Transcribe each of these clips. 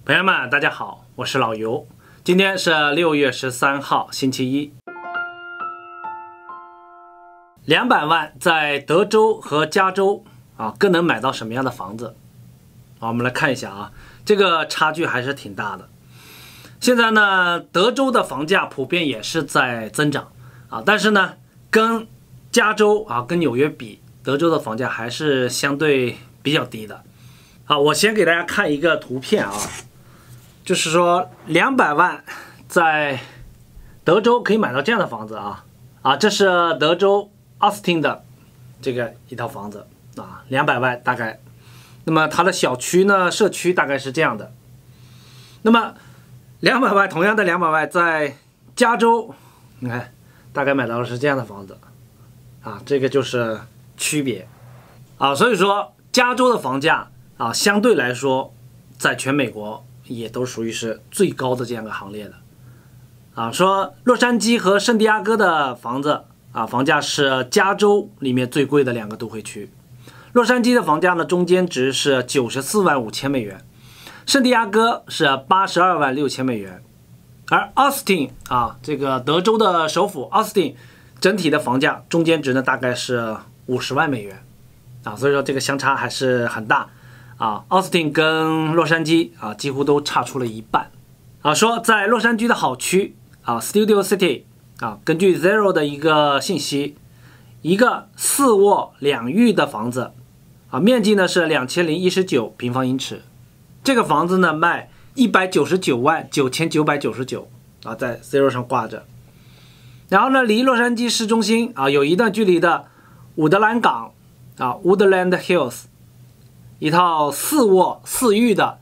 朋友们，大家好，我是老尤。今天是6月13号，星期一。200万在德州和加州更能买到什么样的房子？我们来看一下啊，这个差距还是挺大的。现在呢，德州的房价普遍也是在增长但是呢，跟加州跟纽约比，德州的房价还是相对比较低的。我先给大家看一个图片就是说200万在德州可以买到这样的房子这是德州奥斯汀的这个一套房子200万大概。那么它的小区呢，社区大概是这样的。那么200万，同样的200万在加州，你看大概买到的是这样的房子这个就是区别所以说加州的房价相对来说在全美国也都属于是最高的这样一个行列的说洛杉矶和圣地亚哥的房子房价是加州里面最贵的2个都会区。洛杉矶的房价呢，中间值是94万5千美元，圣地亚哥是82万6千美元，而奥斯汀这个德州的首府奥斯汀整体的房价中间值呢大概是50万美元所以说这个相差还是很大奥斯汀跟洛杉矶几乎都差出了一半说在洛杉矶的好区Studio City 根据 Zero 的一个信息，一个4卧2浴的房子面积呢是2019平方英尺，这个房子呢卖199万9999在 Zero 上挂着。然后呢，离洛杉矶市中心有一段距离的伍德兰港Woodland Hills， 一套4卧4浴的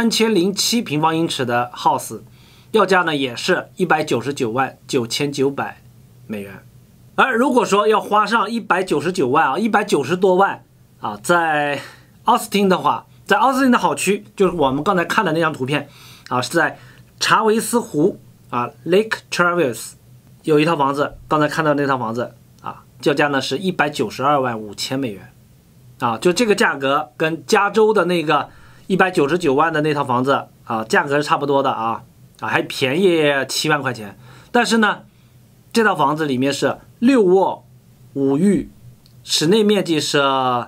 3007平方英尺的 house， 要价呢也是199万9900美元。而如果说要花上199万190多万在奥斯汀的话，在奥斯汀的好区，就是我们刚才看的那张图片是在查韦斯湖Lake Travis 有一套房子，刚才看到那套房子要价呢是192万5千美元就这个价格跟加州的那个199万的那套房子价格是差不多的还便宜7万块钱。但是呢，这套房子里面是6卧5浴，室内面积是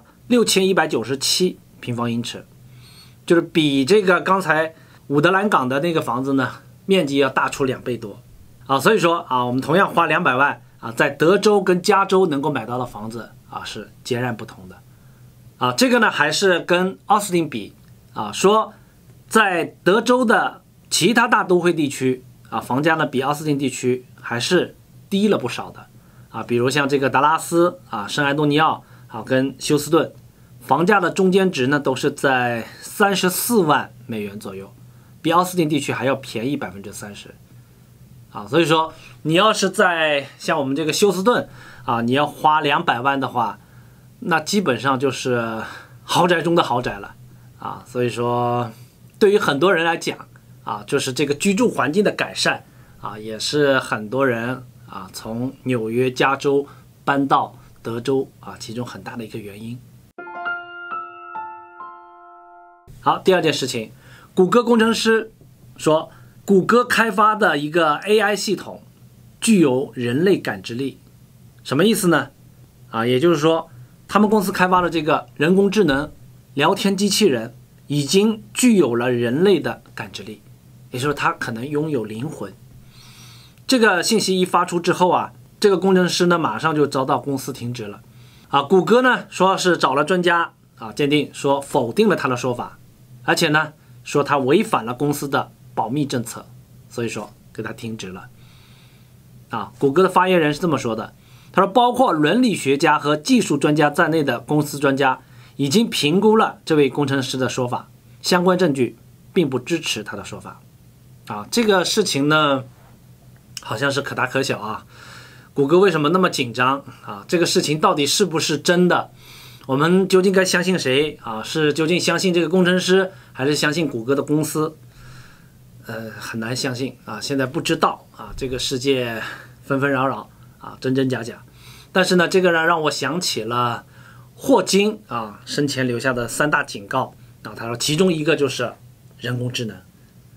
6197平方英尺，就是比这个刚才伍德兰港的那个房子呢面积要大出2倍多所以说我们同样花200万在德州跟加州能够买到的房子是截然不同的这个呢还是跟奥斯汀比说在德州的其他大都会地区房价呢比奥斯汀地区还是低了不少的比如像这个达拉斯圣安东尼奥跟休斯顿，房价的中间值呢都是在34万美元左右，比奥斯汀地区还要便宜30%所以说你要是在像我们这个休斯顿你要花200万的话，那基本上就是豪宅中的豪宅了所以说对于很多人来讲就是这个居住环境的改善也是很多人从纽约、加州搬到德州其中很大的一个原因。好，第二件事情，谷歌工程师说，谷歌开发的一个 AI 系统具有人类感知力。什么意思呢？也就是说他们公司开发的这个人工智能聊天机器人已经具有了人类的感知力，也就是说它可能拥有灵魂。这个信息一发出之后这个工程师呢马上就遭到公司停职了谷歌呢说是找了专家鉴定，说否定了他的说法，而且呢说他违反了公司的保密政策，所以说给他停职了谷歌的发言人是这么说的，他说包括伦理学家和技术专家在内的公司专家已经评估了这位工程师的说法，相关证据并不支持他的说法这个事情呢好像是可大可小谷歌为什么那么紧张这个事情到底是不是真的？我们究竟该相信谁是究竟相信这个工程师，还是相信谷歌的公司？很难相信现在不知道这个世界纷纷扰扰真真假假。但是呢，这个呢让我想起了霍金生前留下的3大警告他说其中一个就是人工智能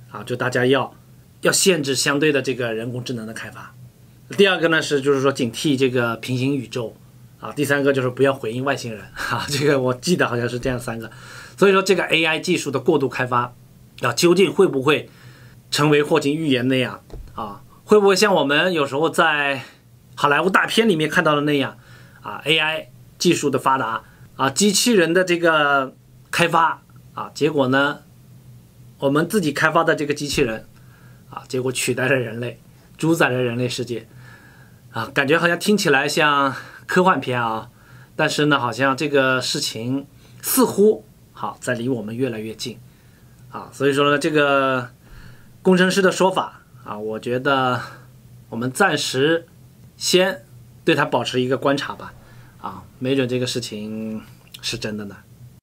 啊，就大家要限制相对的这个人工智能的开发。第二个呢就是说警惕这个平行宇宙啊，第三个就是不要回应外星人啊，这个我记得好像是这样3个。所以说这个 AI 技术的过度开发啊，究竟会不会成为霍金预言那样啊？会不会像我们有时候在好莱坞大片里面看到的那样啊 ？AI 技术的发达啊，机器人的这个开发啊，结果呢，我们自己开发的这个机器人啊，结果取代了人类，主宰了人类世界啊，感觉好像听起来像科幻片啊，但是呢，好像这个事情似乎在离我们越来越近啊，所以说呢，这个工程师的说法啊，我觉得我们暂时先对它保持一个观察吧，啊，没准这个事情是真的呢。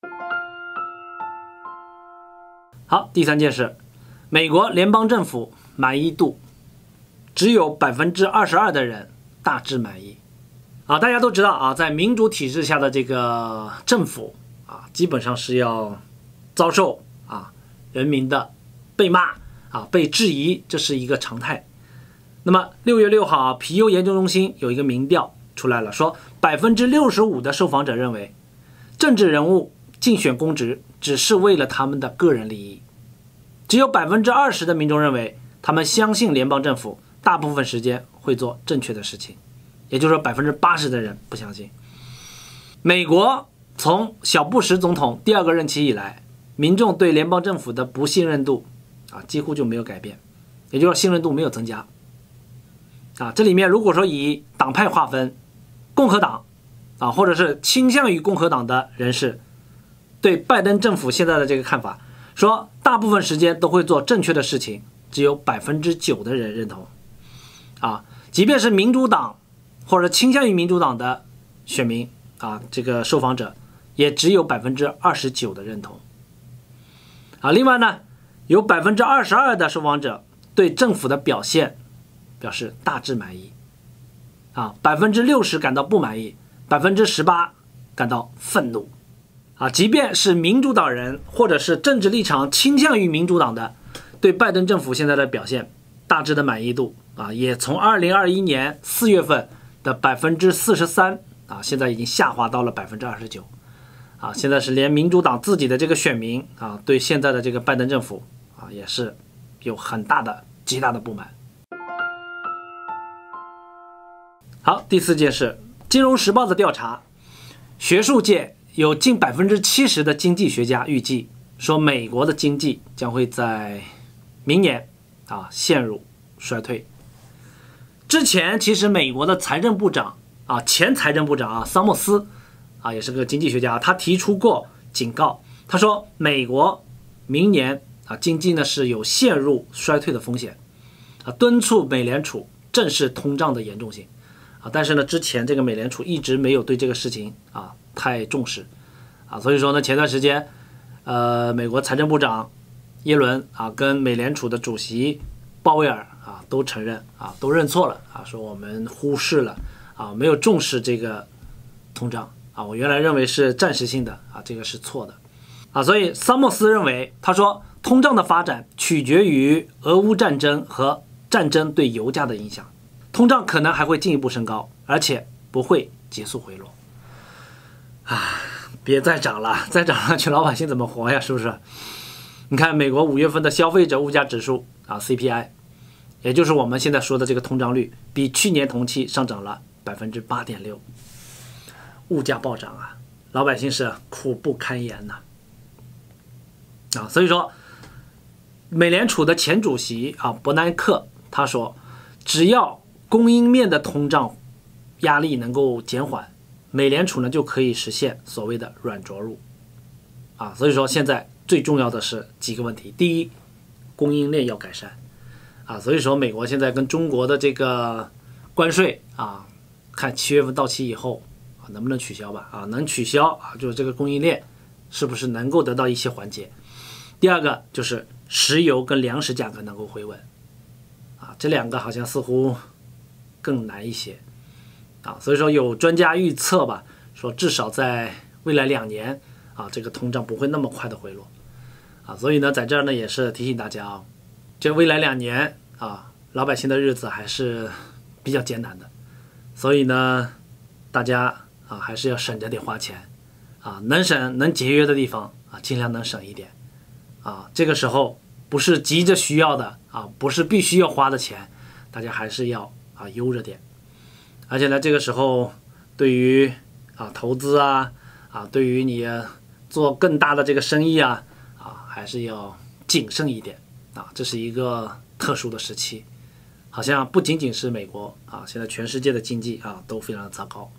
好，第3件事，美国联邦政府满意度只有22%的人大致满意啊。大家都知道啊，在民主体制下的这个政府啊，基本上是要遭受人民的被骂啊，被质疑，这是一个常态。那么6月6号，皮尤研究中心有一个民调出来了，说65%的受访者认为政治人物竞选公职只是为了他们的个人利益，只有20%的民众认为他们相信联邦政府大部分时间会做正确的事情，也就是说80%的人不相信。美国从小布什总统第2个任期以来，民众对联邦政府的不信任度几乎就没有改变，也就是说信任度没有增加啊。这里面如果说以党派划分，共和党或者是倾向于共和党的人士对拜登政府现在的这个看法，说大部分时间都会做正确的事情，只有9%的人认同啊。即便是民主党或者倾向于民主党的选民啊，这个受访者也只有29%的认同啊。另外呢，有22%的受访者对政府的表现表示大致满意啊，60%感到不满意，18%感到愤怒啊。即便是民主党人或者是政治立场倾向于民主党的，对拜登政府现在的表现大致的满意度啊，也从2021年4月份的43%啊，现在已经下滑到了29%啊。现在是连民主党自己的这个选民啊，对现在的这个拜登政府啊，也是有很大的极大的不满。好，第4件事，金融时报的调查，学术界有近70%的经济学家预计说，美国的经济将会在明年陷入衰退。之前其实美国的财政部长前财政部长桑莫斯也是个经济学家，他提出过警告，他说美国明年经济呢是有陷入衰退的风险敦促美联储正视通胀的严重性但是呢，之前这个美联储一直没有对这个事情太重视所以说呢，前段时间美国财政部长耶伦跟美联储的主席鲍威尔都承认都认错了说我们忽视了没有重视这个通胀我原来认为是暂时性的这个是错的所以桑莫斯认为，他说通胀的发展取决于俄乌战争和战争对油价的影响，通胀可能还会进一步升高，而且不会急速回落别再涨了，再涨上去老百姓怎么活呀？是不是？你看美国5月份的消费者物价指数CPI， 也就是我们现在说的这个通胀率，比去年同期上涨了8.6%，物价暴涨老百姓是苦不堪言所以说美联储的前主席伯南克他说，只要供应面的通胀压力能够减缓，美联储呢就可以实现所谓的软着陆所以说现在最重要的是几个问题。第一，供应链要改善所以说美国现在跟中国的这个关税看7月份到期以后能不能取消吧能取消就是这个供应链是不是能够得到一些缓解。第二个就是石油跟粮食价格能够回稳这两个好像似乎更难一些所以说有专家预测吧，说至少在未来2年这个通胀不会那么快的回落所以呢，在这儿呢也是提醒大家这未来2年啊，老百姓的日子还是比较艰难的，所以呢，大家啊还是要省着点花钱啊，能省能节约的地方啊，尽量能省一点啊。这个时候不是急着需要的啊，不是必须要花的钱，大家还是要悠着点。而且呢，这个时候对于投资对于你做更大的这个生意还是要谨慎一点啊。这是一个特殊的时期，好像不仅仅是美国现在全世界的经济都非常的糟糕。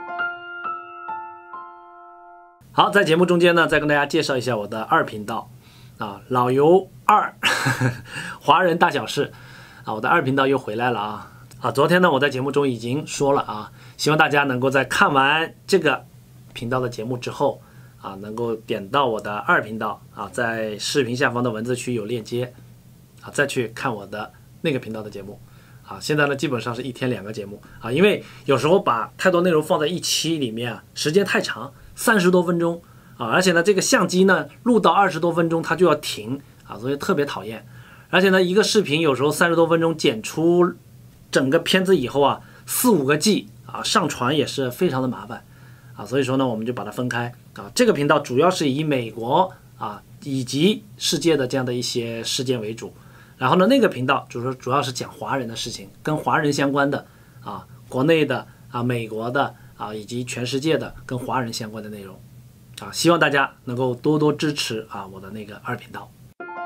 好，在节目中间呢，再跟大家介绍一下我的2频道老游2华人大小事我的2频道又回来了昨天呢，我在节目中已经说了希望大家能够在看完这个频道的节目之后能够点到我的2频道在视频下方的文字区有链接再去看我的那个频道的节目现在呢，基本上是1天2个节目因为有时候把太多内容放在一期里面时间太长，30多分钟而且呢，这个相机呢录到20多分钟它就要停所以特别讨厌。而且呢，一个视频有时候30多分钟剪出整个片子以后4、5个 G 上传也是非常的麻烦所以说呢，我们就把它分开这个频道主要是以美国以及世界的这样的一些事件为主，然后呢，那个频道主要是讲华人的事情，跟华人相关的国内的美国的以及全世界的跟华人相关的内容希望大家能够多多支持我的那个2频道。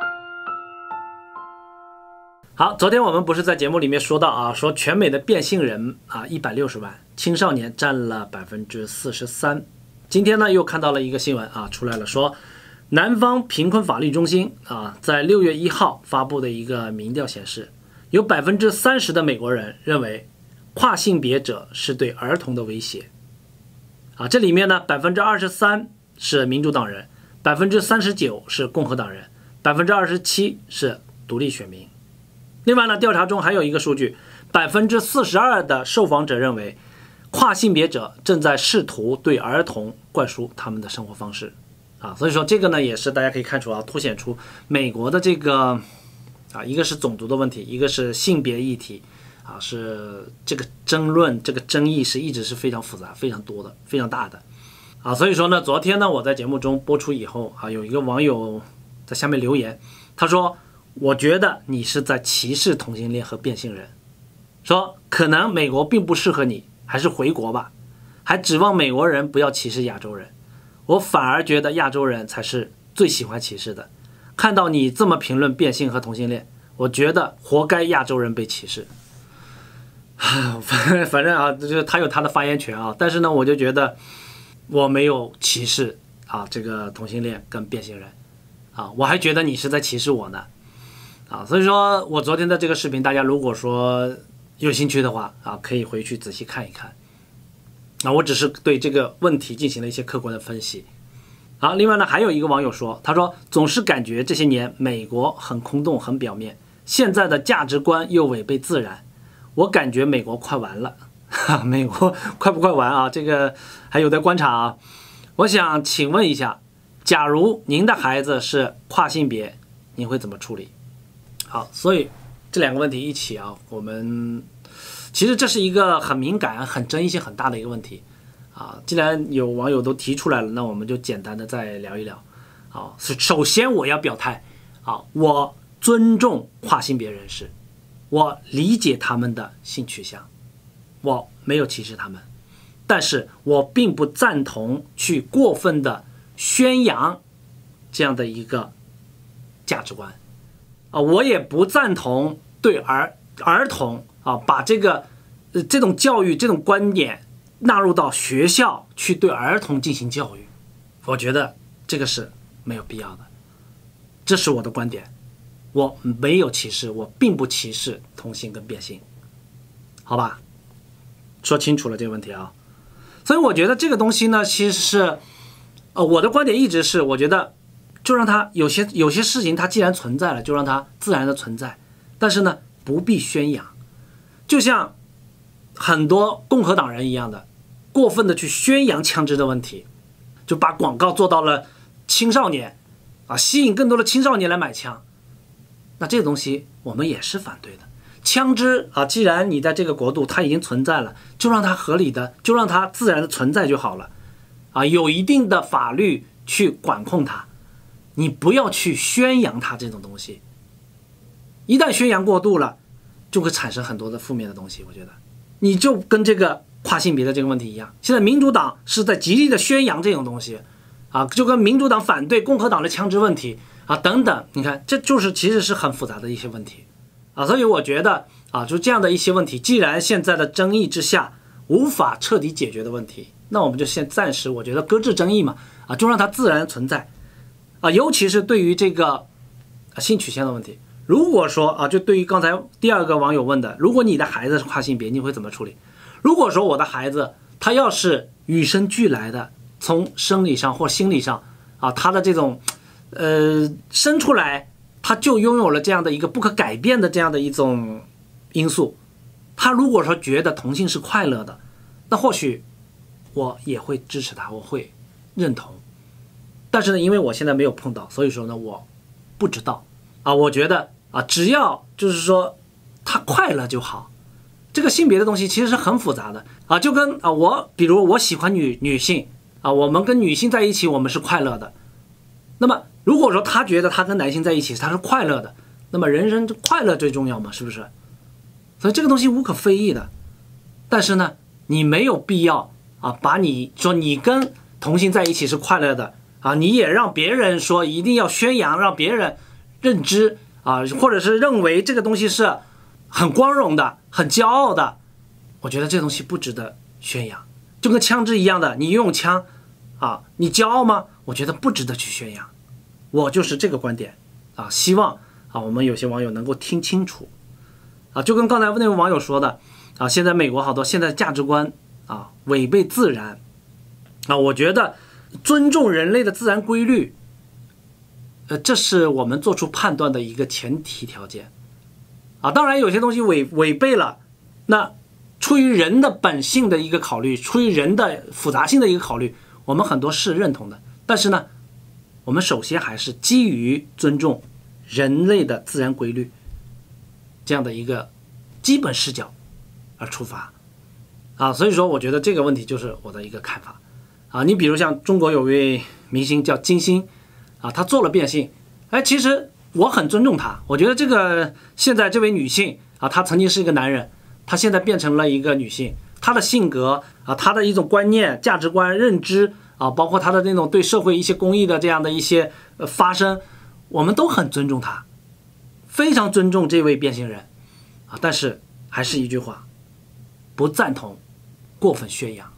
好，昨天我们不是在节目里面说到说全美的变性人160万，青少年占了43%。今天呢又看到了一个新闻出来了，说南方贫困法律中心在6月1号发布的一个民调显示，有30%的美国人认为跨性别者是对儿童的威胁这里面呢23%是民主党人，39%是共和党人，27%是独立选民。另外呢，调查中还有一个数据，42%的受访者认为跨性别者正在试图对儿童灌输他们的生活方式所以说这个呢也是大家可以看出凸显出美国的这个一个是种族的问题，一个是性别议题是这个争论这个争议是一直是非常复杂非常多的非常大的所以说呢，昨天呢我在节目中播出以后有一个网友在下面留言，他说我觉得你是在歧视同性恋和变性人，说可能美国并不适合你，还是回国吧，还指望美国人不要歧视亚洲人，我反而觉得亚洲人才是最喜欢歧视的，看到你这么评论变性和同性恋，我觉得活该亚洲人被歧视。反正就是他有他的发言权但是呢我就觉得我没有歧视这个同性恋跟变性人我还觉得你是在歧视我呢所以说我昨天的这个视频，大家如果说有兴趣的话可以回去仔细看一看我只是对这个问题进行了一些客观的分析另外呢，还有一个网友说，他说总是感觉这些年美国很空洞很表面，现在的价值观又违背自然，我感觉美国快完了美国快不快完这个还有待观察我想请问一下，假如您的孩子是跨性别，您会怎么处理？好，所以这2个问题一起我们其实这是一个很敏感很争议性很大的一个问题既然有网友都提出来了，那我们就简单的再聊一聊首先我要表态我尊重跨性别人士，我理解他们的性取向，我没有歧视他们，但是我并不赞同去过分的宣扬这样的一个价值观我也不赞同对儿童把这种教育这种观点纳入到学校去对儿童进行教育，我觉得这个是没有必要的，这是我的观点，我没有歧视，我并不歧视同性跟变性，好吧，说清楚了这个问题所以我觉得这个东西呢，其实是我的观点一直是，我觉得就让它有些事情它既然存在了，就让它自然的存在，但是呢不必宣扬，就像很多共和党人一样的过分的去宣扬枪支的问题，就把广告做到了青少年吸引更多的青少年来买枪那这个东西我们也是反对的。枪支啊，既然你在这个国度它已经存在了，就让它合理的，就让它自然的存在就好了啊，有一定的法律去管控它，你不要去宣扬它这种东西。一旦宣扬过度了，就会产生很多的负面的东西。我觉得你就跟这个跨性别的这个问题一样，现在民主党是在极力的宣扬这种东西啊，就跟民主党反对共和党的枪支问题啊等等，你看这就是其实是很复杂的一些问题啊，所以我觉得啊，就这样的一些问题，既然现在的争议之下无法彻底解决的问题，那我们就先暂时我觉得搁置争议嘛啊，就让它自然存在啊，尤其是对于这个性取向的问题。如果说啊，就对于刚才第二个网友问的，如果你的孩子是跨性别，你会怎么处理？如果说我的孩子他要是与生俱来的，从生理上或心理上啊，他的这种生出来他就拥有了这样的一个不可改变的这样的一种因素，他如果说觉得同性是快乐的，那或许我也会支持他，我会认同。但是呢，因为我现在没有碰到，所以说呢，我不知道啊。我觉得啊，只要就是说他快乐就好。这个性别的东西其实是很复杂的啊，就跟啊比如我喜欢女性啊，我们跟女性在一起我们是快乐的。那么如果说他觉得他跟男性在一起他是快乐的，那么人生快乐最重要嘛，是不是？所以这个东西无可非议的。但是呢，你没有必要啊，把你说你跟同性在一起是快乐的啊，你也让别人说一定要宣扬，让别人认知啊，或者是认为这个东西是很光荣的，很骄傲的。我觉得这东西不值得宣扬，就跟枪支一样的，你拥有枪啊，你骄傲吗？我觉得不值得去宣扬。我就是这个观点啊，希望啊我们有些网友能够听清楚啊，就跟刚才那位网友说的啊，现在美国好多现在价值观啊违背自然啊，我觉得尊重人类的自然规律，这是我们做出判断的一个前提条件啊。当然有些东西违背了，那出于人的本性的一个考虑，出于人的复杂性的一个考虑，我们很多是认同的。但是呢，我们首先还是基于尊重人类的自然规律这样的一个基本视角而出发啊。所以说我觉得这个问题就是我的一个看法啊。你比如像中国有位明星叫金星啊，她做了变性，其实我很尊重她。我觉得这个现在这位女性啊，她曾经是一个男人，她现在变成了一个女性，她的性格啊，她的一种观念、价值观、认知啊，包括她的那种对社会一些公益的这样的一些发声，我们都很尊重她，非常尊重这位变性人啊。但是还是一句话，不赞同过分宣扬。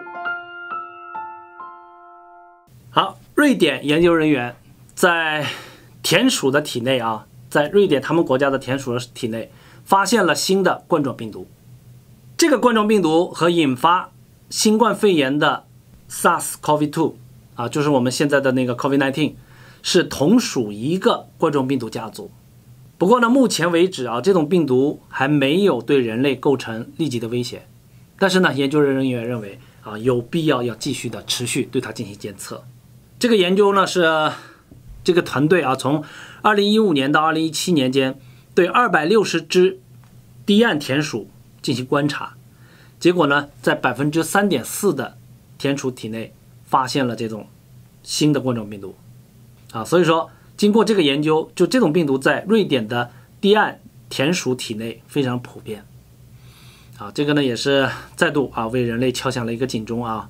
好，瑞典研究人员在田鼠的体内啊，在瑞典他们国家的田鼠的体内发现了新的冠状病毒。这个冠状病毒和引发新冠肺炎的 SARS-CoV-2 啊，就是我们现在的那个 COVID-19， 是同属一个冠状病毒家族。不过呢，目前为止啊，这种病毒还没有对人类构成立即的威胁。但是呢，研究人员认为啊，有必要继续的持续对它进行监测。这个研究呢是这个团队啊，从2015年到2017年间，对260只堤岸田鼠进行观察，结果呢，在3.4%的田鼠体内发现了这种新的冠状病毒啊。所以说，经过这个研究，就这种病毒在瑞典的堤岸田鼠体内非常普遍啊。这个呢也是再度啊为人类敲响了一个警钟啊。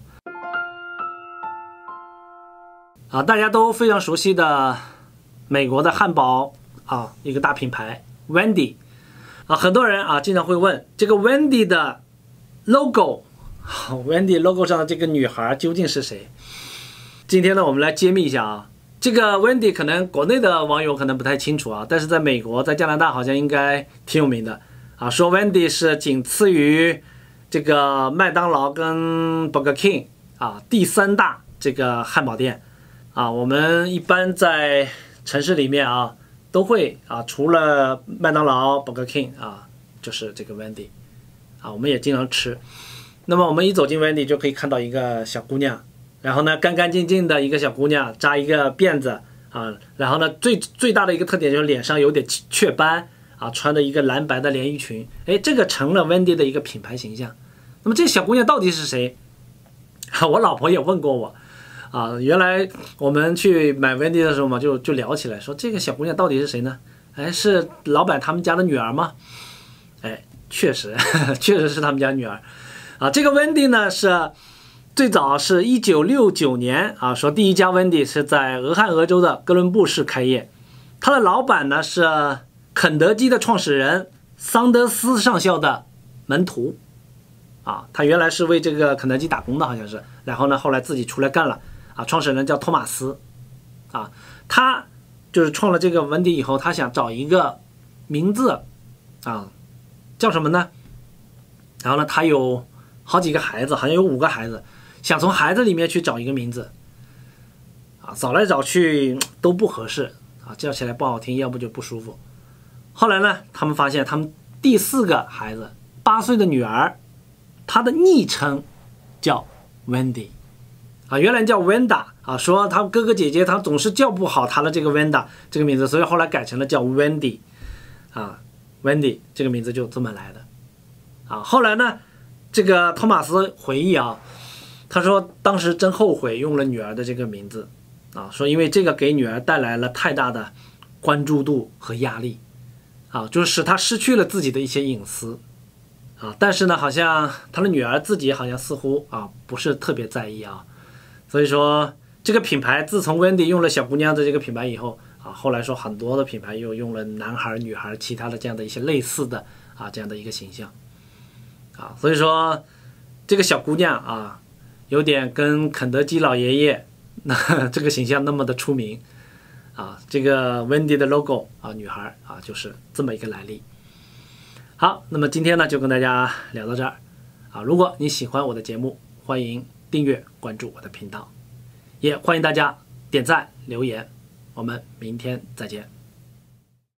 大家都非常熟悉的美国的汉堡啊，一个大品牌 Wendy 啊，很多人啊经常会问这个 Wendy 的 logo，Wendy logo 上的这个女孩究竟是谁？今天呢，我们来揭秘一下啊。这个 Wendy 可能国内的网友可能不太清楚啊，但是在美国、在加拿大好像应该挺有名的啊。说 Wendy 是仅次于这个麦当劳跟 Burger King 啊第3大这个汉堡店。我们一般在城市里面啊，都会啊，除了麦当劳、Burger King 啊，就是这个 Wendy 啊，我们也经常吃。那么我们一走进 Wendy 就可以看到一个小姑娘，然后呢，干干净净的一个小姑娘，扎一个辫子啊，然后呢，最大的一个特点就是脸上有点雀斑啊，穿着一个蓝白的连衣裙，哎，这个成了 Wendy 的一个品牌形象。那么这小姑娘到底是谁？我老婆也问过我，啊，原来我们去买 Wendy 的时候嘛，就聊起来，说这个小姑娘到底是谁呢？哎，是老板他们家的女儿吗？哎，确实是他们家女儿。啊，这个 Wendy 呢是最早是1969年啊，说第一家 Wendy 是在俄亥俄州的哥伦布市开业，他的老板呢是肯德基的创始人桑德斯上校的门徒。啊，他原来是为这个肯德基打工的，好像是，然后呢，后来自己出来干了。啊，创始人叫托马斯。啊，他就是创了这个文迪以后，他想找一个名字，啊，叫什么呢？然后呢，他有好几个孩子，好像有5个孩子，想从孩子里面去找一个名字。啊，找来找去都不合适，啊，叫起来不好听，要不就不舒服。后来呢，他们发现他们第4个孩子，8岁的女儿。他的昵称叫 Wendy， 啊，原来叫 Wenda， 啊，说他哥哥姐姐他总是叫不好他的这个 Wenda 这个名字，所以后来改成了叫 Wendy， 啊 ，Wendy 这个名字就这么来的，啊，后来呢，这个托马斯回忆啊，他说当时真后悔用了女儿的这个名字，啊，说因为这个给女儿带来了太大的关注度和压力，啊，就是使他失去了自己的一些隐私。啊，但是呢，好像他的女儿自己好像似乎啊不是特别在意啊，所以说这个品牌自从 Wendy 用了小姑娘的这个品牌以后啊，后来说很多的品牌又用了男孩、女孩、其他的这样的一些类似的啊这样的一个形象啊，所以说这个小姑娘啊有点跟肯德基老爷爷那这个形象那么的出名啊，这个 Wendy 的 logo 啊女孩啊就是这么一个来历。好，那么今天呢就跟大家聊到这儿啊。如果你喜欢我的节目，欢迎订阅关注我的频道，也欢迎大家点赞留言。我们明天再见。